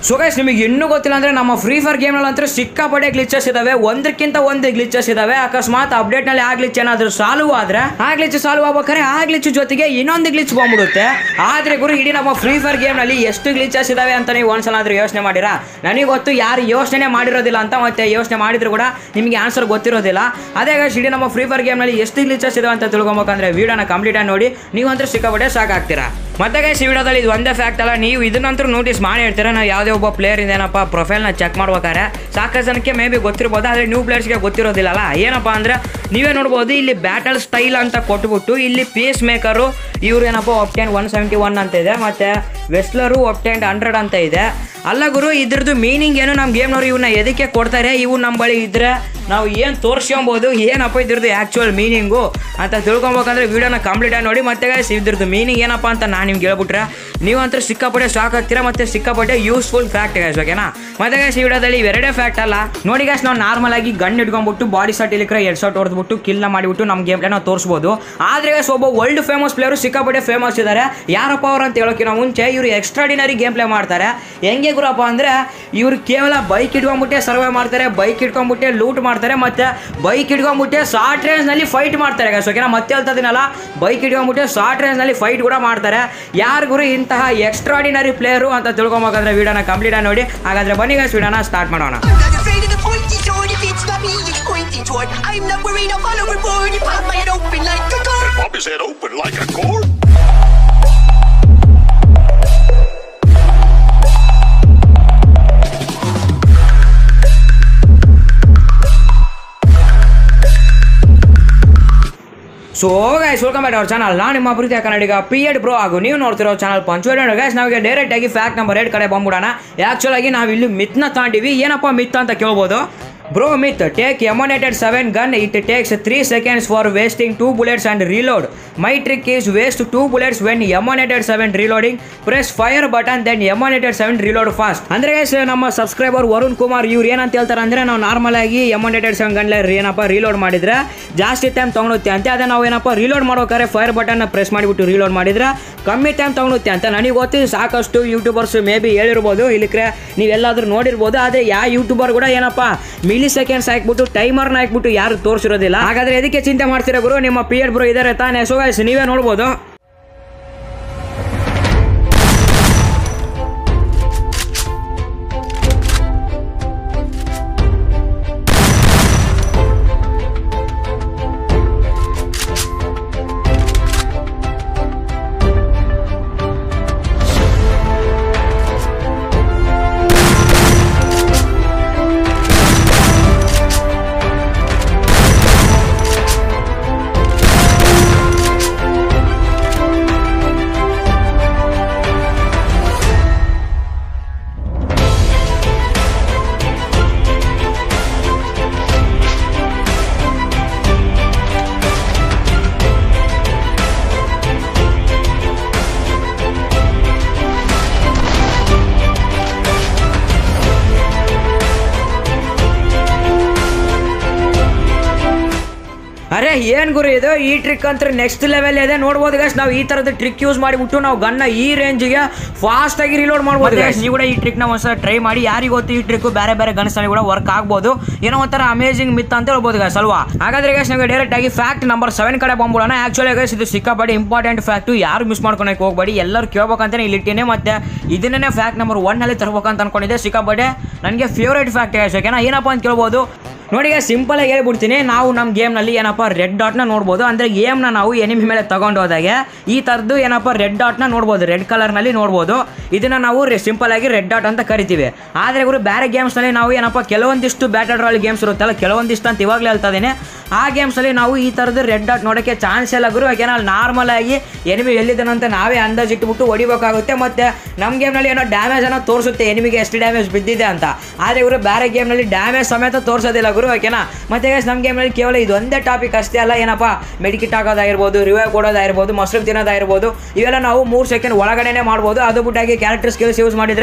So guys ನಿಮಗೆ ಇನ್ನೂ ಗೊತ್ತಿಲ್ಲ ಅಂದರೆ ನಮ್ಮ ಫ್ರೀ ಫೈರ್ ಗೇಮ್ನಲ್ಲಿ ಅಂತೂ ಸಿಕ್ಕಾಪಟ್ಟೆ ಗ್ಲಿಚಸ್ ಇದಾವೆ, ಒಂದಕ್ಕಿಂತ ಒಂದು ಗ್ಲಿಚಸ್ ಇದಾವೆ. ಅಕಸ್ಮಾತ್ ಅಪ್ಡೇಟ್ನಲ್ಲಿ ಆ ಗ್ಲಿಚ್ ಏನಾದರೂ ಸಾಲ್ವ್ ಆದರೆ ಆ ಗ್ಲಿಚ್ ಸಾಲ್ವ್ ಆಗ್ಬೇಕಾದ್ರೆ ಆ ಗ್ಲಿಚ್ ಜೊತೆಗೆ ಇನ್ನೊಂದು ಗ್ಲಿಚ್ ಬಂದ್ಬಿಡುತ್ತೆ. ಆದರೆ ಗುರು ಇಡೀ ನಮ್ಮ ಫ್ರೀ ಫೈರ್ ಗೇಮ್ನಲ್ಲಿ ಎಷ್ಟು ಗ್ಲಿಚಸ್ ಇದಾವೆ ಅಂತ ನೀವು ಒಂದ್ಸಲ ಆದರೂ ಯೋಚನೆ ಮಾಡಿರಾ? ನನಗೆ ಗೊತ್ತು ಯಾರು ಯೋಚನೆ ಮಾಡಿರೋದಿಲ್ಲ ಅಂತ, ಮತ್ತೆ ಯೋಚನೆ ಮಾಡಿದ್ರು ಕೂಡ ನಿಮಗೆ ಆನ್ಸರ್ ಗೊತ್ತಿರೋದಿಲ್ಲ. ಅದೇ ಗೈಸ್ ಇಡೀ ನಮ್ಮ ಫ್ರೀ ಫೈರ್ ಗೇಮ್ನಲ್ಲಿ ಎಷ್ಟು ಗ್ಲಿಚಸ್ ಇದಾವೆ ಅಂತ ತಿಳ್ಕೊಬೇಕಂದ್ರೆ ವಿಡಿಯೋನ ಕಂಪ್ಲೀಟ್ ಆಗಿ ನೋಡಿ, ನೀವು ಅಂತೂ ಸಿಕ್ಕಾಪಟ್ಟೆ ಸಾಕಾಗ್ತೀರಾ. ಮತ್ತೆ ಗೈಸ್ ಈ ವಿಡಿಯೋದಲ್ಲಿ ಇದು ಒಂದೇ ಫ್ಯಾಕ್ಟ್ ಅಲ್ಲ, ನೀವು ಇದನ್ನಂತೂ ನೋಟಿಸ್ ಮಾಡಿ ಹೇಳ್ತೀರಾ. ನಾವು ಯಾವುದೇ ಒಬ್ಬ ಪ್ಲೇಯರ್ ಇಂದೇನಪ್ಪ ಪ್ರೊಫೈಲ್ನ ಚೆಕ್ ಮಾಡ್ಬೇಕಾರೆ ಸಾಕಷ್ಟು ಜನಕ್ಕೆ ಮೇ ಬಿ ಗೊತ್ತಿರ್ಬೋದು, ಆದರೆ ನ್ಯೂ ಪ್ಲೇಯರ್ಸ್ಗೆ ಗೊತ್ತಿರೋದಿಲ್ಲಲ್ಲ. ಏನಪ್ಪ ಅಂದರೆ ನೀವೇ ನೋಡ್ಬೋದು, ಇಲ್ಲಿ ಬ್ಯಾಟಲ್ ಸ್ಟೈಲ್ ಅಂತ ಕೊಟ್ಬಿಟ್ಟು ಇಲ್ಲಿ ಪೀಸ್ ಮೇಕರು ಇವ್ರು ಏನಪ್ಪ ಒಪ್ಟೆನ್ 171 ಅಂತ ಇದೆ, ಮತ್ತು ವೆಸ್ಲರು ಒಪ್ಟೆನ್ 100 ಅಂತ ಇದೆ. ಅಲ್ಲ ಗುರು, ಇದ್ರದ್ದು ಮೀನಿಂಗ್ ಏನು? ನಮ್ಮ ಗೇಮ್ನವ್ರು ಇವನ್ನ ಎದಕ್ಕೆ ಕೊಡ್ತಾರೆ? ಇವು ನಮ್ಮ ಬಳಿ ಇದ್ದರೆ ನಾವು ಏನು ತೋರಿಸ್ಕೊಬೋದು, ಏನಪ್ಪ ಇದ್ರದ್ದು ಆ್ಯಕ್ಚುಯಲ್ ಮೀನಿಂಗು ಅಂತ ತಿಳ್ಕೊಬೇಕಂದ್ರೆ ವೀಡಿಯೋನ ಕಂಪ್ಲೀಟಾಗಿ ನೋಡಿ. ಮತ್ತೆ ಗೈಸ್ ಇದ್ರದ್ದು ಮೀನಿಂಗ್ ಏನಪ್ಪ ಅಂತ ನಾನು ನಿಮ್ಗೆ ಹೇಳ್ಬಿಟ್ರೆ ನೀವಂತೂ ಸಿಕ್ಕಾಪಟ್ಟೆ ಶಾಕ್ ಆಗ್ತೀರಾ, ಮತ್ತು ಸಿಕ್ಕಾಪಟ್ಟೆ ಯೂಸ್ಫುಲ್ ಫ್ಯಾಕ್ಟ್ ಗೈಸ್, ಓಕೆನಾ? ಮತ್ತೆ ಗೈಸ್ ಈ ವಿಡಿಯೋದಲ್ಲಿ ಇವೆರಡೇ ಫ್ಯಾಕ್ಟ್ ಅಲ್ಲ ನೋಡಿ ಗೈಸ್. ನಾವು ನಾರ್ಮಲ್ ಆಗಿ ಗನ್ ಇಟ್ಕೊಂಡ್ಬಿಟ್ಟು ಬಾಡಿ ಶಾಟ್ ಇಲ್ಲಿಕ್ರೆ 2 ಶಾಟ್ ಹೊಡೆದ್ಬಿಟ್ಟು ಕಿಲ್ನ ಮಾಡಿಬಿಟ್ಟು ನಮ್ಮ ಗೇಮ್ ಪ್ಲೇ ನಾವು ತೋರಿಸ್ಬೋದು. ಆದರೆ ಗೈಸ್ ಒಬ್ಬ ವರ್ಲ್ಡ್ ಫೇಮಸ್ ಪ್ಲೇಯರು ಸಿಕ್ಕಾಪಟ್ಟೆ ಫೇಮಸ್ ಇದ್ದಾರೆ. ಯಾರಪ್ಪ ಅವ್ರು ಅಂತ ಹೇಳೋಕ್ಕಿಂತ ಮುಂಚೆ ಇವರು ಎಕ್ಸ್ಟ್ರಾಡಿನರಿ ಗೇಮ್ ಪ್ಲೇ ಮಾಡ್ತಾರೆ. ಹೆಂಗೆ ಗುರಪ್ಪ ಅಂದರೆ ಇವರು ಕೇವಲ ಬೈಕ್ ಇಟ್ಕೊಂಡ್ಬಿಟ್ಟೆ ಸರ್ವೇ ಮಾಡ್ತಾರೆ, ಬೈಕ್ ಇಟ್ಕೊಂಡ್ಬಿಟ್ಟೆ ಲೂಟ್ ಮಾಡ್ತಾರೆ, ಮತ್ತು ಬೈಕ್ ಇಟ್ಕೊಂಡ್ಬಿಟ್ಟೆ ಶಾರ್ಟ್ ರೇಂಜ್ನಲ್ಲಿ ಫೈಟ್ ಮಾಡ್ತಾರೆ ಗೈಸ್, ಓಕೆನಾ? ಮತ್ತೆ ಹೇಳ್ತಿದ್ದೀನಲ್ಲ, ಬೈಕ್ ಇಟ್ಕೊಂಡ್ಬಿಟ್ಟೆ ಶಾರ್ಟ್ ರೇಂಜ್ನಲ್ಲಿ ಫೈಟ್ ಕೂಡ ಮಾಡ್ತಾರೆ. ಯಾರು ಗುರು ಇಂತಹ ಎಕ್ಸ್ಟ್ರಾಡಿನರಿ ಪ್ಲೇಯರು ಅಂತ ತಿಳ್ಕೊಬೇಕಾದ್ರೆ ವಿಡಿಯೋನ ಕಂಪ್ಲೀಟ್ ಆಗಿ ನೋಡಿ. ಹಾಗಾದರೆ ಬನ್ನಿ ಗೈಸ್ ವಿಡಿಯೋನ ಸ್ಟಾರ್ಟ್ ಮಾಡೋಣ. So guys welcome back our channel. ನಾನು ನಿಮ್ಮ ಪ್ರೀತಿಯ ಕನ್ನಡಿಗ ಪಿ.ಎಡ್ ಬ್ರೋ, ಹಾಗೂ ನೀವು ನೋಡ್ತಿರೋ ಚಾನಲ್ ಪಂಚು. ಗೈಸ್ ನಾವಿಗೆ ಡೈರೆಕ್ಟ್ ಆಗಿ ಫ್ಯಾಕ್ಟ್ ನಂಬರ್ 8 ಕಡೆ ಬಂದ್ಬಿಡೋಣ. ಆ್ಯಕ್ಚುಲ್ ಆಗಿ ನಾವು ಇಲ್ಲಿ ಮಿತ್ನ ತಾಂಡಿವಿ. ಏನಪ್ಪ ಮಿತ್ ಅಂತ ಕೇಳ್ಬೋದು. ಬ್ರೋ ಮಿತ್, ಟೇಕ್ ಎಮೋನೇಟೆಡ್ 7 gun, it takes 3 seconds for wasting 2 bullets and reload. My trick is waste 2 bullets when ಎಮೋನೇಟೆಡ್ 7 reloading. Press fire button then ಎಮೋನೇಟೆಡ್ 7 reload fast. ಅಂದರೆ ಗೈಸ್ ನಮ್ಮ ಸಬ್ಸ್ಕ್ರೈಬರ್ ವರುಣ್ ಕುಮಾರ್ ಇವ್ರು ಏನಂತ ಹೇಳ್ತಾರೆ ಅಂದರೆ, ನಾವು ನಾರ್ಮಲ್ ಆಗಿ ಎಮೋನೇಟೆಡ್ 7 ಗನ್ಲೆ ಏನಪ್ಪ ರೀಲೋಡ್ ಮಾಡಿದ್ರೆ ಜಾಸ್ತಿ ಟೈಮ್ ತೊಗೊಳುತ್ತೆ ಅಂತೆ. ಅದೇ ನಾವು ಏನಪ್ಪ ರೀಲೋಡ್ ಮಾಡೋಕಾರೆ ಫೈರ್ ಬಟನ್ನ ಪ್ರೆಸ್ ಮಾಡಿಬಿಟ್ಟು ರೀಲೋಡ್ ಮಾಡಿದ್ರೆ ಕಮ್ಮಿ ಟೈಮ್ ತೊಗೊಳುತ್ತೆ ಅಂತ. ನನಗೆ ಗೊತ್ತಿ ಸಾಕಷ್ಟು ಯೂಟ್ಯೂಬರ್ಸ್ ಮೇ ಬಿ ಹೇಳಿರ್ಬೋದು, ಇಲ್ಲಿಕ್ರೆ ನೀವೆಲ್ಲಾದರೂ ನೋಡಿರ್ಬೋದು. ಆದರೆ ಯಾವ ಯೂಟ್ಯೂಬರ್ ಕೂಡ ಏನಪ್ಪ ಮಿಲಿ ಸೆಕೆಂಡ್ಸ್ ಹಾಕ್ಬಿಟ್ಟು ಟೈಮರ್ನ ಹಾಕ್ಬಿಟ್ಟು ಯಾರು ತೋರಿಸಿರೋದಿಲ್ಲ. ಹಾಗಾದ್ರೆ ಎದಕ್ಕೆ ಚಿಂತೆ ಮಾಡ್ತೀರಾ ಗುರು? ನಿಮ್ಮ ಪಿ.ಎಡ್ ಬ್ರೋ ಇದ್ದಾರೆ ತಾನೇ. ಸೊ ಗೈಸ್ ನೀವೇ ನೋಡ್ಬೋದು. ಅರೆ ಏನು ಗುರು ಇದು? ಈ ಟ್ರಿಕ್ ಅಂತೂ ನೆಕ್ಸ್ಟ್ ಲೆವೆಲ್ ಇದೆ. ನೋಡ್ಬೋದು ಗೈಸ್, ನಾವು ಈ ಥರದ ಟ್ರಿಕ್ ಯೂಸ್ ಮಾಡಿಬಿಟ್ಟು ನಾವು ಗನ್ನ ಈ ರೇಂಜಿಗೆ ಫಾಸ್ಟಾಗಿ ರೀಲೋಡ್ ಮಾಡ್ಬೋದು ಗೈಸ್. ನೀವು ಕೂಡ ಈ ಟ್ರಿಕ್ನ ಒಂದ್ಸಲ ಟ್ರೈ ಮಾಡಿ. ಯಾರಿಗೆ ಗೊತ್ತು ಈ ಟ್ರಿಕ್ ಬೇರೆ ಬೇರೆ ಗನ್ಸ್ನಲ್ಲಿ ಕೂಡ ವರ್ಕ್ ಆಗ್ಬೋದು. ಏನೋ ಒಂಥರ ಅಮೇಜಿಂಗ್ ಮಿತ್ ಅಂತ ಹೇಳ್ಬೋದು ಗೈಸ್ ಅಲ್ವಾ? ಹಾಗಾದ್ರೆ ಗೈಸ್ ನಾವು ಡೈರೆಕ್ಟ್ ಆಗಿ ಫ್ಯಾಕ್ಟ್ ನಂಬರ್ 7 ಕಡೆ ಬಂದ್ಬಿಡೋಣ. ಆ್ಯಕ್ಚುಲಿ ಗೈಸ್ ಇದು ಸಿಕ್ಕಾಪಟ್ಟೆ ಇಂಪಾರ್ಟೆಂಟ್ ಫ್ಯಾಕ್ಟು, ಯಾರು ಮಿಸ್ ಮಾಡ್ಕೊಳಕ್ಕೆ ಹೋಗಬೇಡಿ. ಎಲ್ಲರೂ ಕೇಳ್ಬೇಕಂತಾನೆ ಇಲ್ಲಿ ಇಟ್ಟಿನಿ, ಮತ್ತು ಇದನ್ನೇ ಫ್ಯಾಕ್ಟ್ ನಂಬರ್ 1ನಲ್ಲಿ ತರಬೇಕಂತ ಅನ್ಕೊಂಡಿದ್ದೆ. ಸಿಕ್ಕಾಪಟ್ಟೆ ನನಗೆ ಫೇವ್ರೇಟ್ ಫ್ಯಾಕ್ಟ್ ಗೈಸ್, ಓಕೆನಾ? ಏನಪ್ಪ ಅಂತ ಕೇಳ್ಬೋದು. ನೋಡಿ ಈಗ ಸಿಂಪಲ್ ಆಗಿ ಹೇಳ್ಬಿಡ್ತೀನಿ. ನಾವು ನಮ್ಮ ಗೇಮ್ನಲ್ಲಿ ಏನಪ್ಪ ರೆಡ್ ಡಾಟ್ನ ನೋಡ್ಬೋದು. ಅಂದರೆ ಗೇಮ್ನ ನಾವು ಎನಿಮಿ ಮೇಲೆ ತಗೊಂಡು ಹೋದಾಗೆ ಈ ಥರದ್ದು ಏನಪ್ಪ ರೆಡ್ ಡಾಟ್ನ ನೋಡ್ಬೋದು, ರೆಡ್ ಕಲರ್ನಲ್ಲಿ ನೋಡ್ಬೋದು. ಇದನ್ನು ನಾವು ಸಿಂಪಲ್ ಆಗಿ ರೆಡ್ ಡಾಟ್ ಅಂತ ಕರಿತೀವಿ. ಆದರೆ ಇವರು ಬೇರೆ ಗೇಮ್ಸ್ನಲ್ಲಿ ನಾವು ಏನಪ್ಪ ಕೆಲವೊಂದಿಷ್ಟು ಬ್ಯಾಟಲ್ ರಾಯಲ್ ಗೇಮ್ಸ್ ಇರುತ್ತಲ್ಲ, ಕೆಲವೊಂದಿಷ್ಟು ಅಂತ ಇವಾಗಲೇ ಹೇಳ್ತಾ ಇದ್ದೀನಿ, ಆ ಗೇಮ್ಸಲ್ಲಿ ನಾವು ಈ ಥರದ್ದು ರೆಡ್ ಡಾಟ್ ನೋಡೋಕ್ಕೆ ಚಾನ್ಸ್ ಇಲ್ಲ ಗುರು. ಯಾಕೆಂದ್ರೆ ಅಲ್ಲಿ ನಾರ್ಮಲ್ ಆಗಿ ಎನಿಮಿ ಎಲ್ಲಿದ್ದಾನಂತ ನಾವೇ ಅಂದಾಜಿಟ್ಬಿಟ್ಟು ಹೊಡಿಬೇಕಾಗುತ್ತೆ. ಮತ್ತು ನಮ್ಮ ಗೇಮ್ನಲ್ಲಿ ಏನೋ ಡ್ಯಾಮೇಜನ್ನು ತೋರಿಸುತ್ತೆ, ಎನಿಮಿಗೆ ಎಷ್ಟು ಡ್ಯಾಮೇಜ್ ಬಿದ್ದಿದೆ ಅಂತ. ಆದರೆ ಇವರು ಬೇರೆ ಗೇಮ್ನಲ್ಲಿ ಡ್ಯಾಮೇಜ್ ಸಮೇತ ತೋರಿಸೋದಿಲ್ಲ ಗುರು, ಓಕೆನಾ? ಮತ್ತು ಗೈಸ್ ನಮ್ಮ ಗೇಮ್ನಲ್ಲಿ ಕೇವಲ ಇದೊಂದೇ ಟಾಪಿಕ್ ಅಷ್ಟೇ ಅಲ್ಲ. ಏನಪ್ಪ ಮೆಡಿಕಿಟ್ ಹಾಕೋದಾಗಿರ್ಬೋದು, ರಿವೈವ್ ಕೊಡೋದಾಗಿರ್ಬೋದು, ಮಶ್ರೂಮ್ ತಿನ್ನೋದಾಗಿರ್ಬೋದು, ಇವೆಲ್ಲ ನಾವು 3 ಸೆಕೆಂಡ್ ಒಳಗಡೆನೇ ಮಾಡ್ಬೋದು. ಅದು ಬಿಟ್ಟಾಗಿ ಕ್ಯಾರೆಕ್ಟರ್ ಸ್ಕಿಲ್ಸ್ ಯೂಸ್ ಮಾಡಿದರೆ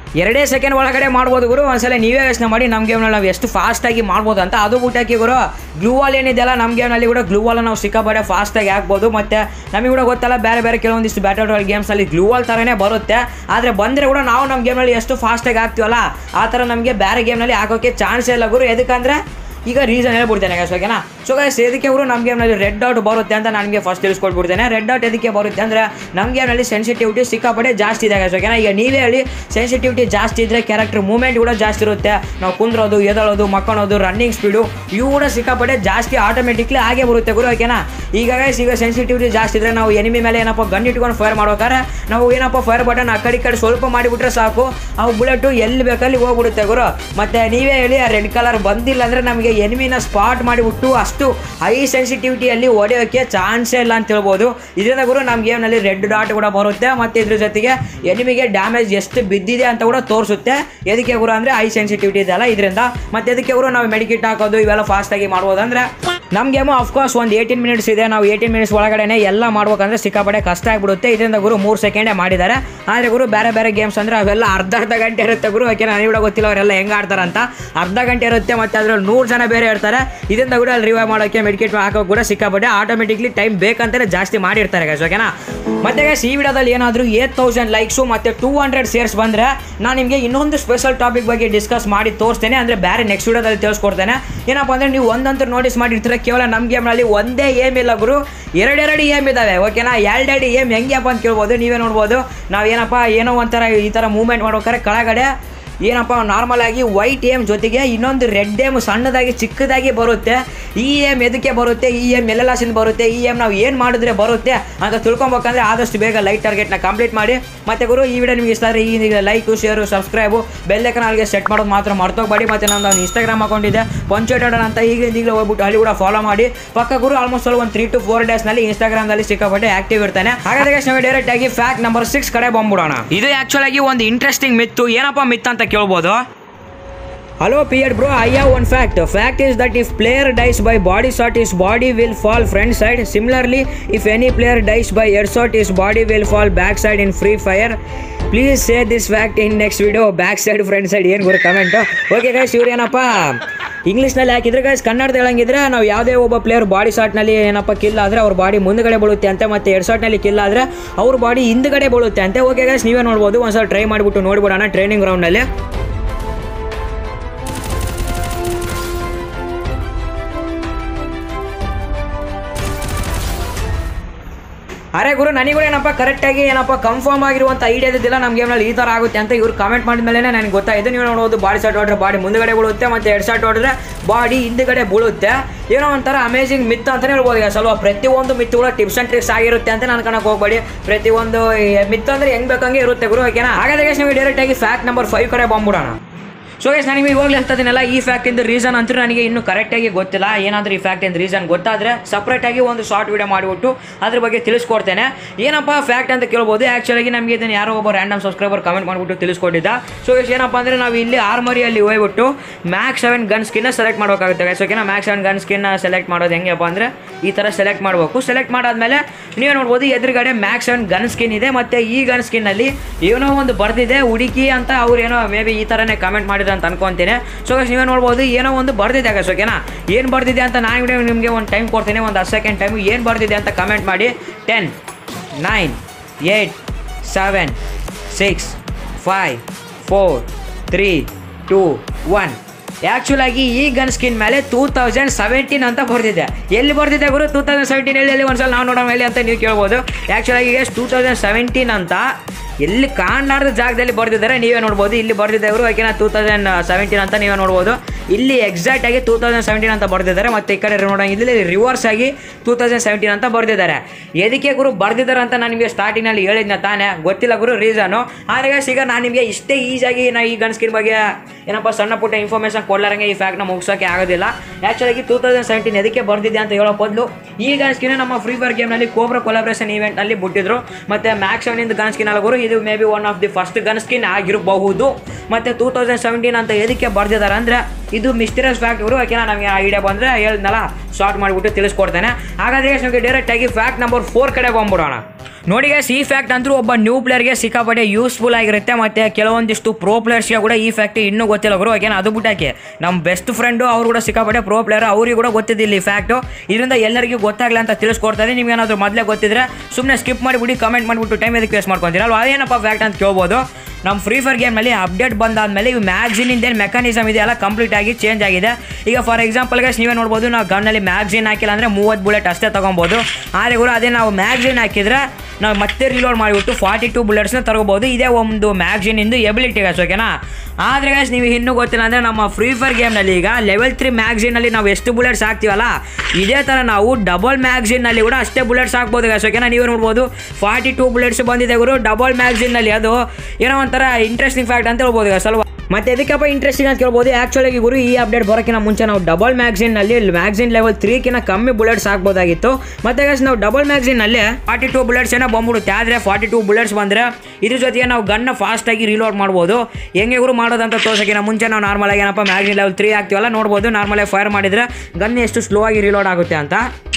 2 ಸೆಕೆಂಡ್ ಒಳಗಡೆ ಮಾಡ್ಬೋದು ಗುರು. ಒಂದ್ಸಲ ನೀವೇ ಯೋಚನೆ ಮಾಡಿ ನಮ್ಮ ಗೇಮ್ನಲ್ಲಿ ನಾವು ಎಷ್ಟು ಫಾಸ್ಟಾಗಿ ಮಾಡ್ಬೋದು ಅಂತ. ಅದು ಬಿಟ್ಟಾಕಿ ಗುರು ಗ್ಲೂ ವಾಲ್ ಏನಿದೆಯಲ್ಲ ನಮ್ಮ ಗೇಮ್ನಲ್ಲಿ ಕೂಡ ಗ್ಲೂ ವಾಲ್ ನಾವು ಸಿಕ್ಕಾಪಟ್ಟೆ ಫಾಸ್ಟಾಗಿ ಹಾಕ್ಬೋದು. ಮತ್ತು ನಮಗೆ ಕೂಡ ಗೊತ್ತಲ್ಲ ಬೇರೆ ಕೆಲವೊಂದಿಷ್ಟು ಬ್ಯಾಟಲ್ ರಾಯಲ್ ಗೇಮ್ಸಲ್ಲಿ ಗ್ಲೂ ವಾಲ್ ಥರನೇ ಬರುತ್ತೆ. ಆದರೆ ಬಂದರೆ ಕೂಡ ನಾವು ನಮ್ಮ ಗೇಮ್ನಲ್ಲಿ ಎಷ್ಟು ಫಾಸ್ಟಾಗಿ ಹಾಕ್ತೀವಲ್ಲ ಆ ಥರ ನಮಗೆ ಬೇರೆ ಗೇಮ್ನಲ್ಲಿ ಹಾಕೋಕ್ಕೆ ಚಾನ್ಸೇ ಇಲ್ಲ ಗುರು. ಎದಕ್ಕಂದರೆ ಈಗ ರೀಸನ್ ಹೇಳ್ಬಿಡ್ತೇನೆ ಗೈಸ್, ಓಕೆನಾ. ಸೊ ಗೈಸ್ ಎದಕ್ಕೆ ಅವರು ನಮ್ಮ ಗೇಮ್ನಲ್ಲಿ ರೆಡ್ ಡಾಟ್ ಬರುತ್ತೆ ಅಂತ ನನಗೆ ಫಸ್ಟ್ ತಿಳಿಸ್ಕೊಟ್ಬಿಡ್ತೇನೆ. ರೆಡ್ ಡಾಟ್ ಎದಕ್ಕೆ ಬರುತ್ತೆ ಅಂದರೆ ನಮ್ಮ ಗೇಮ್ನಲ್ಲಿ ಸೆನ್ಸಿಟಿವಿಟಿ ಸಿಕ್ಕಾಪಟ್ಟೆ ಜಾಸ್ತಿ ಇದೆ ಗೈಸ್, ಓಕೆನಾ. ಈಗ ನೀವೇ ಹೇಳಿ, ಸೆನ್ಸಿಟಿವಿಟಿ ಜಾಸ್ತಿ ಇದ್ದರೆ ಕ್ಯಾರೆಕ್ಟರ್ ಮೂವ್ಮೆಂಟ್ ಕೂಡ ಜಾಸ್ತಿ ಇರುತ್ತೆ. ನಾವು ಕುಂದ್ರೋದು, ಎದಳೋದು, ಮಕ್ಕೊಳೋದು, ರನ್ನಿಂಗ್ ಸ್ಪೀಡು ಇವು ಕೂಡ ಸಿಕ್ಕಾಪಟ್ಟೆ ಜಾಸ್ತಿ ಆಟೋಮೆಟಿಕ್ಲಿ ಆಗೇ ಬರುತ್ತೆ ಗುರು, ಓಕೆನಾ. ಈಗ ಗೈಸ್ ಈಗ ಸೆನ್ಸಿಟಿವಿಟಿ ಜಾಸ್ತಿ ಇದ್ದರೆ ನಾವು ಎನಿಮಿ ಮೇಲೆ ಏನಪ್ಪ ಗನ್ ಇಟ್ಕೊಂಡು ಫೈರ್ ಮಾಡ್ಬೇಕಾದ್ರೆ ನಾವು ಏನಪ್ಪ ಫೈರ್ ಬಟನ್ ಆ ಕಡೆ ಸ್ವಲ್ಪ ಮಾಡಿಬಿಟ್ರೆ ಸಾಕು, ಅವು ಬುಲೆಟು ಎಲ್ಲಿ ಬೇಕಲ್ಲಿ ಹೋಗ್ಬಿಡುತ್ತೆ ಗುರು. ಮತ್ತು ನೀವೇ ಹೇಳಿ ಆ ರೆಡ್ ಕಲರ್ ಬಂದಿಲ್ಲ ಅಂದರೆ ನಮಗೆ ಎನಿಮಿನ ಸ್ಪಾಟ್ ಮಾಡಿಬಿಟ್ಟು ಅಷ್ಟು ಹೈ ಸೆನ್ಸಿಟಿವಿಟಿಯಲ್ಲಿ ಹೊಡೆಯೋಕ್ಕೆ ಚಾನ್ಸೇ ಇಲ್ಲ ಅಂತ ಹೇಳ್ಬೋದು. ಇದರಿಂದ ಗುರು ನಮ್ಮ ಗೇಮ್ನಲ್ಲಿ ರೆಡ್ ಡಾಟ್ ಕೂಡ ಬರುತ್ತೆ. ಮತ್ತು ಇದ್ರ ಜೊತೆಗೆ ಎನಿಮಿಗೆ ಡ್ಯಾಮೇಜ್ ಎಷ್ಟು ಬಿದ್ದಿದೆ ಅಂತ ಕೂಡ ತೋರಿಸುತ್ತೆ. ಎದಕ್ಕೆ ಗುರು ಅಂದರೆ ಹೈ ಸೆನ್ಸಿಟಿವಿಟಿ ಇದೆಯಲ್ಲ ಇದರಿಂದ. ಮತ್ತು ಎದಕ್ಕೆ ಗುರು ನಾವು ಮೆಡಿಕಿಟ್ ಹಾಕೋದು ಇವೆಲ್ಲ ಫಾಸ್ಟಾಗಿ ಮಾಡ್ಬೋದು ಅಂದರೆ ನಮ್ಮ ಗೇಮು ಅಫ್ಕೋರ್ಸ್ ಒಂದು 18 ಮಿನಿಟ್ಸ್ ಇದೆ. ನಾವು 18 ಮಿನಿಟ್ಸ್ ಒಳಗಡೆ ಎಲ್ಲ ಮಾಡ್ಬೇಕಂದ್ರೆ ಸಿಕ್ಕಾಪಟ್ಟೆ ಕಷ್ಟ ಆಗಿಬಿಡುತ್ತೆ. ಇದರಿಂದ ಗುರು 3 ಸೆಕೆಂಡೇ ಮಾಡಿದ್ದಾರೆ. ಆದರೆ ಗುರು ಬೇರೆ ಗೇಮ್ಸ್ ಅಂದರೆ ಅವೆಲ್ಲ ಅರ್ಧ ಗಂಟೆ ಇರುತ್ತೆ ಗುರು, ಓಕೆ. ನನಗೆ ಕೂಡ ಗೊತ್ತಿಲ್ಲ ಅವರೆಲ್ಲ ಹೆಂಗೆ ಆಡ್ತಾರೆ ಅಂತ. ಅರ್ಧ ಗಂಟೆ ಇರುತ್ತೆ ಮತ್ತು ಅದರಲ್ಲಿ 100 ಜನ ಬೇರೆ ಇರ್ತಾರೆ. ಇದರಿಂದ ಕೂಡ ಅಲ್ಲಿ ರಿವೈವ್ ಮಾಡೋಕ್ಕೆ ಮೆಡಿಕೇಟ್ ಹಾಕೋ ಕೂಡ ಸಿಕ್ಕಾಪಟ್ಟೆ ಆಟೋಮೆಟಿಕ್ಲಿ ಟೈಮ್ ಬೇಕಂತಲೇ ಜಾಸ್ತಿ ಮಾಡಿರ್ತಾರೆ ಗೈಸ್, ಓಕೆನಾ. ಮತ್ತು ಗೈಸ್ ಈ ವಿಡಿಯೋದಲ್ಲಿ ಏನಾದರೂ 8000 ಲೈಕ್ಸು ಮತ್ತು 200 ಶೇರ್ಸ್ ಬಂದರೆ ನಾನು ನಿಮಗೆ ಇನ್ನೊಂದು ಸ್ಪೆಷಲ್ ಟಾಪಿಕ್ ಬಗ್ಗೆ ಡಿಸ್ಕಸ್ ಮಾಡಿ ತೋರಿಸ್ತೇನೆ. ಅಂದರೆ ಬೇರೆ ನೆಕ್ಸ್ಟ್ ವಿಡಿಯೋದಲ್ಲಿ ತಿಳಿಸ್ಕೊಡ್ತೇನೆ. ಏನಪ್ಪ ಅಂದರೆ ನೀವು ಒಂದಂತೂ ನೋಟಿಸ್ ಮಾಡಿರ್ತೀರ, ಕೇವಲ ನಮ್ಮ ಗೇಮ್ನಲ್ಲಿ ಒಂದೇ ಏಮ್ ಇಲ್ಲ ಗುರು, ಎರಡು ಏಮ್ ಇದ್ದಾವೆ, ಓಕೆನಾ. ಎರಡು ಏಮ್ ಹೆಂಗ್ಯಪ್ಪ ಅಂತ ಕೇಳ್ಬೋದು. ನೀವೇ ನೋಡ್ಬೋದು. ನಾವೇನಪ್ಪ ಏನೋ ಒಂಥರ ಈ ಥರ ಮೂವ್ಮೆಂಟ್ ಮಾಡ್ಬೇಕಾದ್ರೆ ಕೆಳಗಡೆ ಏನಪ್ಪ ನಾರ್ಮಲ್ ಆಗಿ ವೈಟ್ ಏಮ್ ಜೊತೆಗೆ ಇನ್ನೊಂದು ರೆಡ್ ಏಮ್ ಸಣ್ಣದಾಗಿ ಚಿಕ್ಕದಾಗಿ ಬರುತ್ತೆ. ಈ ಏಮ್ ಎದಕ್ಕೆ ಬರುತ್ತೆ, ಈ ಏಮ್ ಎಲ್ಲೆಲ್ಲಾಸಿಂದ ಬರುತ್ತೆ, ಈ ಏಮ್ ನಾವು ಏನು ಮಾಡಿದ್ರೆ ಬರುತ್ತೆ ಅಂತ ತಿಳ್ಕೊಬೇಕಂದ್ರೆ ಆದಷ್ಟು ಬೇಗ ಲೈಕ್ ಟಾರ್ಗೆಟ್ನ ಕಂಪ್ಲೀಟ್ ಮಾಡಿ. ಮತ್ತು ಗುರು ಈ ವಿಡಿಯೋ ನಿಮಗೆ ಇಷ್ಟ ಆದರೆ ಈಗ ಲೈಕು, ಶೇರು, ಸಬ್ಸ್ಕ್ರೈಬು, ಬೆಲ್ಲೈಕನ್ ಅಲ್ಲಿಗೆ ಸೆಟ್ ಮಾಡೋದು ಮಾತ್ರ ಮರ್ತೋಗ್ಬೇಡಿ. ಮತ್ತು ನಾನು ಇನ್ಸ್ಟಾಗ್ರಾಮ್ ಅಕೌಂಟ್ ಇದೆ ಪಂಚು ಎಡಾಡನ್ ಅಂತ, ಈಗಲೇ ಹೋಗ್ಬಿಟ್ಟು ಅಲ್ಲಿ ಕೂಡ ಫಾಲೋ ಮಾಡಿ. ಪಕ್ಕ ಗುರು ಆಲ್ಮೋಸ್ಟ್ ಒಂದು 3 to 4 ಡೇಸ್ನಲ್ಲಿ ಇನ್ಸ್ಟಾಗ್ರಾಮ್ನಲ್ಲಿ ಸಿಕ್ಕಾಪಟ್ಟೆ ಆಕ್ಟಿವ್ ಇರ್ತಾನೆ. ಹಾಗಾದರೆ ನಾವು ಡೈರೆಕ್ಟ್ ಆಗಿ ಫ್ಯಾಕ್ಟ್ ನಂಬರ್ 6 ಕಡೆ ಬಂದ್ಬಿಡೋಣ. ಇದು ಆ್ಯಕ್ಚುಲ್ ಆಗಿ ಒಂದು ಇಂಟ್ರೆಸ್ಟಿಂಗ್ ಮಿತ್ತು. ಏನಪ್ಪ ಮಿತ್ ಅಂತ ಕೇಳ್ಬೋದು. Hello Piet bro, I have one fact. The fact is that if player dies by body shot, his body will fall front side. Similarly, if any player dies by headshot, his body will fall back side in free fire. Please say this fact in next video. Back side, front side ಏನು ಗುರು comment. Okay guys, ಇವ್ರು ಏನಪ್ಪ ಇಂಗ್ಲೀಷ್ನಲ್ಲಿ ಹಾಕಿದ್ರೆ guys, ಕನ್ನಡದ ಹೇಳಂಗಿದ್ರೆ ನಾವು ಯಾವುದೇ ಒಬ್ಬ player body ಶಾಟ್ನಲ್ಲಿ ಏನಪ್ಪ ಕಿಲ್ ಆದರೆ ಅವ್ರ ಬಾಡಿ ಮುಂದ್ಗಡೆ ಬೀಳುತ್ತೆ ಅಂತೆ, ಮತ್ತು ಹೆಡ್ ಶಾಟ್ನಲ್ಲಿ ಕಿಲ್ ಆದರೆ ಅವ್ರ ಬಾಡಿ ಹಿಂದ್ಗಡೆ ಬೀಳುತ್ತೆ ಅಂತೆ. ಓಕೆ ಗೈಸ್, ನೀವೇ ನೋಡ್ಬೋದು. ಒಂದ್ಸಲ ಟ್ರೈ ಮಾಡಿಬಿಟ್ಟು ನೋಡ್ಬಿಡೋಣ ಟ್ರೈನಿಂಗ್ ಗ್ರೌಂಡ್ನಲ್ಲಿ. ಅರೆ ಗುರು ನನಗೂ ಏನಪ್ಪ ಕರೆಕ್ಟಾಗಿ ಏನಪ್ಪ ಕನ್ಫರ್ಮ್ ಆಗಿರುವಂಥ ಐಡಿಯಾ ಇದ್ದಿಲ್ಲ ನಮ್ಮ ಗೇಮ್ನಲ್ಲಿ ಈ ಥರ ಆಗುತ್ತೆ ಅಂತ. ಇವ್ರು ಕಮೆಂಟ್ ಮಾಡಿದ ಮೇಲೆ ನನಗೆ ಗೊತ್ತಾಯಿತು. ನೀವು ನೋಡ್ಬೋದು, ಬಾಡಿ ಶಾಟ್ ಹೊಡ್ರೆ ಬಾಡಿ ಮುಂದ್ಗಡೆ ಬೀಳುತ್ತೆ, ಮತ್ತು ಹೆಡ್ ಶಾಟ್ ಹೊಡೆದ್ರೆ ಬಾಡಿ ಹಿಂದ್ಗಡೆ ಬೀಳುತ್ತೆ. ಏನೋ ಒಂಥರ ಅಮೇಜಿಂಗ್ ಮಿತ್ ಅಂತಲೇ ಹೇಳ್ಬೋದು. ಈಗ ಸ್ವಲ್ಪ ಪ್ರತಿಯೊಂದು ಮಿತ್ ಕೂಡ ಟಿಪ್ಸ್ ಆ್ಯಂಡ್ ಟ್ರಿಕ್ಸ್ ಆಗಿರುತ್ತೆ ಅಂತ ನಾನು ಕಣಕ್ಕೆ ಹೋಗ್ಬೇಡಿ. ಪ್ರತಿಯೊಂದು ಮಿತ್ ಅಂದರೆ ಹೆಂಗೆ ಬೇಕಂಗೆ ಇರುತ್ತೆ ಗುರು, ಓಕೆನಾ. ಹಾಗಾದರೆ ನೀವು ಡೈರೆಕ್ಟಾಗಿ ಫ್ಯಾಕ್ಟ್ ನಂಬರ್ 5 ಕಡೆ ಬಂದ್ಬಿಡೋಣ. ಸೊ ಗೈಸ್ ನನಗೆ ಇವಾಗಲೇ ಹೇಳ್ತಿದ್ದೀನಲ್ಲ, ಈ ಫ್ಯಾಕ್ಟಿಂದು ರೀಸನ್ ಅಂತೂ ನನಗೆ ಇನ್ನೂ ಕರೆಕ್ಟಾಗಿ ಗೊತ್ತಿಲ್ಲ. ಏನಾದರೂ ಈ ಫ್ಯಾಕ್ಟಿಂದು ರೀಸನ್ ಗೊತ್ತಾದರೆ ಸಪ್ರೇಟಾಗಿ ಒಂದು ಶಾರ್ಟ್ ವಿಡಿಯೋ ಮಾಡಿಬಿಟ್ಟು ಅದ್ರ ಬಗ್ಗೆ ತಿಳಿಸ್ಕೊಡ್ತೇನೆ. ಏನಪ್ಪ ಫ್ಯಾಕ್ಟ್ ಅಂತ ಕೇಳ್ಬೋದು. ಆ್ಯಕ್ಚುಲಾಗಿ ನಮಗೆ ಇದನ್ನು ಯಾರೋ ಒಬ್ಬ ರ್ಯಾಂಡಮ್ ಸಬ್ಸ್ಕ್ರೈಬರ್ ಕಮೆಂಟ್ ಮಾಡಿಬಿಟ್ಟು ತಿಳಿಸ್ಕೊಟ್ಟಿದ್ದ. ಸೊ ಗೈಸ್ ಏನಪ್ಪ ಅಂದರೆ ನಾವು ಇಲ್ಲಿ ಆರ್ಮರಿಯಲ್ಲಿ ಹೋಗ್ಬಿಟ್ಟು ಮ್ಯಾಕ್ಸ್ 7 ಗನ್ ಸ್ಕಿನ್ನ ಸೆಲೆಕ್ಟ್ ಮಾಡಬೇಕಾಗುತ್ತೆ ಗೈಸ್, ಓಕೆನಾ. ಮ್ಯಾಕ್ಸ್ 7 ಗನ್ ಸ್ಕಿನ್ನ ಸೆಲೆಕ್ಟ್ ಮಾಡೋದು ಹೆಂಗಪ್ಪ ಅಂದರೆ ಈ ಥರ ಸೆಲೆಕ್ಟ್ ಮಾಡಬೇಕು. ಸೆಲೆಕ್ಟ್ ಮಾಡಾದ್ಮೇಲೆ ನೀವು ನೋಡ್ಬೋದು ಎದುರುಗಡೆ ಮ್ಯಾಕ್ಸ್ 7 ಗನ್ ಸ್ಕಿನ್ ಇದೆ. ಮತ್ತು ಈ ಗನ್ ಸ್ಕಿನ್ನಲ್ಲಿ ಏನೋ ಒಂದು ಬರ್ದಿದೆ ಹುಡುಕಿ ಅಂತ. ಅವ್ರು ಏನೋ ಮೇ ಬಿ ಈ ಥರನೇ ಕಮೆಂಟ್ ಮಾಡಿದ್ರು ಅಂತ ಅನ್ಕೊಂತೀನಿ. ಸೊ ಗೈಸ್ ನೀವೇ ನೋಡ್ಬೋದು ಏನೋ ಒಂದು ಬರ್ದಿದೆ ಗೈಸ್, ಓಕೆನಾ. ಏನು ಬರ್ದಿದೆ ಅಂತ ನಾನು ನಿಮಗೆ ಒಂದು ಟೈಮ್ ಕೊಡ್ತೀನಿ, ಒಂದು 10 ಸೆಕೆಂಡ್ ಟೈಮು. ಏನು ಬರ್ದಿದೆ ಅಂತ ಕಮೆಂಟ್ ಮಾಡಿ. 10 9 8 7 6 5 4 3 2 1. ಆ್ಯಕ್ಚುಲಾಗಿ ಈ ಗನ್ ಸ್ಕಿನ್ ಮೇಲೆ 2017 ಅಂತ ಬರ್ದಿದೆ. ಎಲ್ಲಿ ಬರ್ದಿದೆ ಗುರು 2017 ಎಲ್ಲಿ ಒಂದ್ಸಲ ನಾವು ನೋಡೋಣ ಎಲ್ಲಿ ಅಂತ ನೀವು ಕೇಳ್ಬೋದು. ಆ್ಯಕ್ಚುಲಾಗಿ 2017 ಅಂತ ಎಲ್ಲಿ ಕಾಣಲಾರ್ದ ಜಾಗದಲ್ಲಿ ಬರ್ದಿದ್ದಾರೆ, ನೀವೇ ನೋಡ್ಬೋದು. ಇಲ್ಲಿ ಬರ್ದಿದೆ ಅವರು, ಓಕೆನಾ. 2017 ಅಂತ ನೀವೇ ನೋಡ್ಬೋದು. ಇಲ್ಲಿ ಎಕ್ಸಾಕ್ಟ್ ಆಗಿ 2017 ಅಂತ ಬರ್ದಿದ್ದಾರೆ. ಮತ್ತು ಈ ಕಡೆ ನೋಡೋಂಗಿಲ್ಲ, ಇಲ್ಲಿ ರಿವರ್ಸ್ ಆಗಿ 2017 ಅಂತ ಬರ್ದಿದ್ದಾರೆ. ಎದಕ್ಕೆ ಗುರು ಬರ್ದಿದ್ದಾರೆ ಅಂತ ನಾನು ನಿಮಗೆ ಸ್ಟಾರ್ಟಿಂಗ್ನಲ್ಲಿ ಹೇಳಿದ್ನ ತಾನೇ, ಗೊತ್ತಿಲ್ಲ ಗುರು ರೀಸನು. ಆದರೆ ಈಗ ನಾನು ನಿಮಗೆ ಇಷ್ಟೇ ಈಸಿಯಾಗಿ ನಾ ಈ ಗನ್ ಸ್ಕಿನ್ ಬಗ್ಗೆ ಏನಪ್ಪ ಸಣ್ಣ ಪುಟ್ಟ ಇನ್ಫಾರ್ಮೇಷನ್ ಕೊಡ್ಲಾರಂಗೆ ಈ ಫ್ಯಾಕ್ಟ್ನ ಮುಗಿಸೋಕೆ ಆಗೋದಿಲ್ಲ. ಆ್ಯಕ್ಚುಲಾಗಿ 2017 ಎದಕ್ಕೆ ಬರ್ದಿದೆ ಅಂತ ಹೇಳೋ ಬದಲು ಈ ಗನ್ ಸ್ಕಿನ್ ನಮ್ಮ ಫ್ರೀ ಫೈರ್ ಗೇಮ್ನಲ್ಲಿ ಕೋಬ್ರಾ ಕೊಲಾಬ್ರೇಷನ್ ಈವೆಂಟ್ನಲ್ಲಿ ಬಿಟ್ಟಿದ್ರು. ಮತ್ತು ಮ್ಯಾಕ್ಸ್ 7 ಗನ್ ಸ್ಕಿನ್ ಅಲ್ಲ ಗುರು, ಇದು maybe one of the first gun skin ಆಗಿರಬಹುದು ಮತ್ತು 2017 ಅಂತ ಎದಕ್ಕೆ ಬರ್ದಿದ್ದಾರೆ ಅಂದರೆ ಇದು ಮಿಸ್ಟೀರಿಯಸ್ ಫ್ಯಾಕ್ಟ್ ಇವರು ಓಕೆನಾ. ನಮಗೆ ಐಡಿಯಾ ಬಂದರೆ ಹೇಳ್ದಲ್ಲ ಶಾರ್ಟ್ ಮಾಡಿಬಿಟ್ಟು ತಿಳಿಸ್ಕೊಡ್ತೇನೆ. ಹಾಗಾದರೆ ನಮಗೆ ಡೈರೆಕ್ಟಾಗಿ ಫ್ಯಾಕ್ಟ್ ನಂಬರ್ 4 ಕಡೆ ಬಂದ್ಬಿಡೋಣ. ನೋಡಿ ಗೈಸ್, ಈ ಫ್ಯಾಕ್ಟ್ ಅಂತೂ ಒಬ್ಬ ನ್ಯೂ ಪ್ಲೇಯರ್ಗೆ ಸಿಕ್ಕಾಪಟ್ಟೆ ಯೂಸ್ಫುಲ್ ಆಗಿರುತ್ತೆ. ಮತ್ತು ಕೆಲವೊಂದಿಷ್ಟು ಪ್ರೋ ಪ್ಲೇಯರ್ಸ್ಗೆ ಕೂಡ ಈ ಫ್ಯಾಕ್ಟ್ ಇನ್ನೂ ಗೊತ್ತಿಲ್ಲ ಗುರು ಓಕೆನಾ. ಅದು ಬಿಟ್ಟಾಕೆ ನಮ್ಮ ಬೆಸ್ಟ್ ಫ್ರೆಂಡು ಅವರು ಕೂಡ ಸಿಕ್ಕಾಪಟ್ಟೆ ಪ್ರೋ ಪ್ಲೇಯರ್, ಅವ್ರಿಗೆ ಕೂಡ ಗೊತ್ತಿದ್ದಿಲ್ಲ ಈ ಫ್ಯಾಕ್ಟು. ಇದರಿಂದ ಎಲ್ಲರಿಗೂ ಗೊತ್ತಾಗಲಿ ಅಂತ ತಿಳಿಸ್ಕೊಡ್ತಾರೆ. ನಿಮ್ಗೆ ಏನಾದರೂ ಮೊದಲೇ ಗೊತ್ತಿದ್ರೆ ಸುಮ್ಮನೆ ಸ್ಕಿಪ್ ಮಾಡಿಬಿಟ್ಟು ಕಮೆಂಟ್ ಮಾಡಿಬಿಟ್ಟು ಟೈಮ್ ಎದಕ್ಕೆ ವೇಸ್ಟ್ ಮಾಡ್ಕೊತೀರಲ್ವ. ಅದೇನಪ್ಪ ಫ್ಯಾಕ್ಟ್ ಅಂತ ಕೇಳ್ಬೋದು. ನಮ್ಮ ಫ್ರೀ ಫೈರ್ ಗೇಮ್ನಲ್ಲಿ ಅಪ್ಡೇಟ್ ಬಂದಾದಮೇಲೆ ಇವು ಮ್ಯಾಗ್ಝಿನಿಂದ ಏನು ಮೆಕಾನಿಸಮ್ ಇದೆಯಲ್ಲ ಕಂಪ್ಲೀಟ್ ಆಗಿ ಚೇಂಜ್ ಆಗಿದೆ. ಈಗ ಫಾರ್ ಎಕ್ಸಾಂಪಲ್ಗೆ ನೀವೇ ನೋಡ್ಬೋದು, ನಾವು ಗನ್ನಲ್ಲಿ ಮ್ಯಾಗ್ಝಿನ್ ಹಾಕಿಲ್ಲ ಅಂದರೆ 30 ಬುಲೆಟ್ ಅಷ್ಟೇ ತೊಗೊಬೋದು. ಆದರೆ ಕೂಡ ಅದೇ ನಾವು ಮ್ಯಾಗ್ಝಿನ್ ಹಾಕಿದ್ರೆ ನಾವು ಮತ್ತೆ ರಿಲೋಡ್ ಮಾಡಿಬಿಟ್ಟು 42 ಬುಲೆಟ್ಸ್ನ ತಗೋಬೋದು. ಇದೇ ಒಂದು ಮ್ಯಾಗ್ಝಿನಿಂದು ಎಬಿಲಿಟಿ ಗೈಸ್ ಓಕೆನಾ. ಆದರೆ ಗೈಸ್ ನೀವು ಇನ್ನೂ ಗೊತ್ತಿಲ್ಲ ಅಂದರೆ ನಮ್ಮ ಫ್ರೀ ಫೈರ್ ಗೇಮ್ನಲ್ಲಿ ಈಗ ಲೆವೆಲ್ 3 ಮ್ಯಾಗ್ಝಿನಲ್ಲಿ ನಾವು ಎಷ್ಟು ಬುಲೆಟ್ಸ್ ಹಾಕ್ತೀವಲ್ಲ ಇದೇ ಥರ ನಾವು ಡಬಲ್ ಮ್ಯಾಗ್ಝಿನ್ನಲ್ಲಿ ಕೂಡ ಅಷ್ಟೇ ಬುಲೆಟ್ಸ್ ಹಾಕ್ಬೋದು ಗೈಸ್ ಓಕೆನಾ. ನೀವೇ ನೋಡ್ಬೋದು 42 ಬುಲೆಟ್ಸ್ ಬಂದಿದೆ ಗುರು ಡಬಲ್ ಮ್ಯಾಗ್ಝಿನ್ನಲ್ಲಿ. ಅದು ಏನೋ ಒಂಥರ ಇಂಟ್ರೆಸ್ಟಿಂಗ್ ಫ್ಯಾಕ್ಟ್ ಅಂತ ಹೇಳ್ಬೋದು ಗೈಸ್ ಅಲ್ವಾ. ಮತ್ತೆ ಎದಕ್ಕಪ್ಪ ಇಂಟ್ರೆಸ್ಟಿಂಗ್ ಅಂತ ಕೇಳ್ಬೋದು. ಆ್ಯಕ್ಚುಲಾಗಿ ಗುರು ಈ ಅಪ್ಡೇಟ್ ಬರೋಕ್ಕಿಂತ ಮುಂಚೆ ನಾವು ಡಬಲ್ ಮ್ಯಾಗ್ಝಿನ್ನಲ್ಲಿ ಮ್ಯಾಗ್ಝಿನ್ ಲೆವೆಲ್ 3ಕಿಂತ ಕಮ್ಮಿ ಬುಲೆಟ್ಸ್ ಹಾಕ್ಬೋದಾಗಿತ್ತು. ಮತ್ತೆ ಗೈಸ್ ನಾವು ಡಬಲ್ ಮ್ಯಾಗ್ಝಿನ್ನಲ್ಲಿ 42 ಬುಲೆಟ್ಸ್ ಏನೋ ಬಂದ್ಬಿಡುತ್ತೆ. ಆದರೆ 42 ಬುಲೆಟ್ಸ್ ಬಂದರೆ ಇದ್ರ ಜೊತೆಗೆ ನಾವು ಗನ್ನ ಫಾಸ್ಟಾಗಿ ರೀಲೋಡ್ ಮಾಡ್ಬೋದು. ಹೆಂಗೆ ಗುರು ಮಾಡೋದಂತ ತೋರ್ಸೋಕ್ಕಿಂತ ಮುಂಚೆ ನಾವು ನಾರ್ಮಲಾಗಿ ಏನಪ್ಪ ಮ್ಯಾಗ್ಝಿನ್ ಲೆವೆಲ್ 3 ಹಾಕ್ತೀವಲ್ಲ ನೋಡ್ಬೋದು. ನಾರ್ಮಲಾಗಿ ಫೈರ್ ಮಾಡಿದರೆ ಗನ್ ಎಷ್ಟು ಸ್ಲೋ ಆಗಿ ರೀಲೋಡ್ ಆಗುತ್ತೆ ಅಂತ.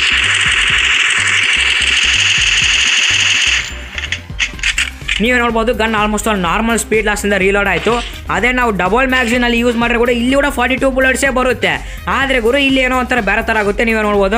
ನೀವೇ ನೋಡ್ಬೋದು ಗನ್ ಆಲ್ಮೋಸ್ಟ್ ನಾರ್ಮಲ್ ಸ್ಪೀಡ್ ಲಾಸ್ಟಿಂದ ರೀಲೋಡ್ ಆಯಿತು. ಅದೇ ನಾವು ಡಬಲ್ ಮ್ಯಾಗ್ಝಿನಲ್ಲಿ ಯೂಸ್ ಮಾಡಿದ್ರೆ ಕೂಡ ಇಲ್ಲಿ ಕೂಡ 42 ಬುಲೆಟ್ಸೇ ಬರುತ್ತೆ. ಆದರೆ ಗುರು ಇಲ್ಲಿ ಏನೋ ಒಂಥರ ಬೇರೆ ಥರ ಆಗುತ್ತೆ. ನೀವೇ ನೋಡ್ಬೋದು.